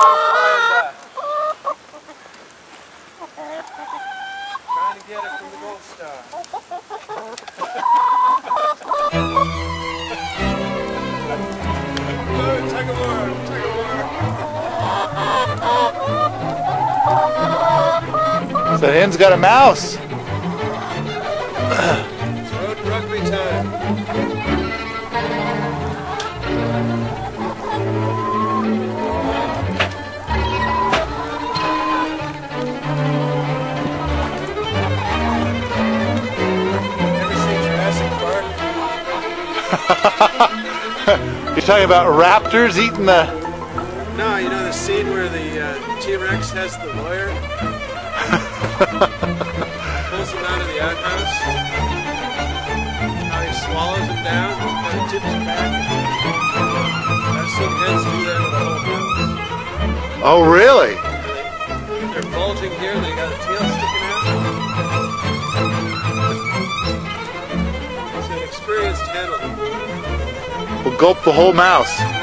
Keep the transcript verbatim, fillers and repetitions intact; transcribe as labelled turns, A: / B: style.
A: Trying to get it from the gold star. Oh, tug of war, tug of war.
B: The hen's got a mouse.
A: It's road rugby time.
B: You're talking about raptors eating the...
A: No, you know the scene where the uh, T-Rex has the lawyer? Pulls him out of the outhouse. How he swallows him down, and he tips him back. I've seen hens do that with a whole house.
B: Oh, really?
A: They, they're bulging here, they got a tail sticking out. It's an experienced handler.
B: We'll gulp the whole mouse.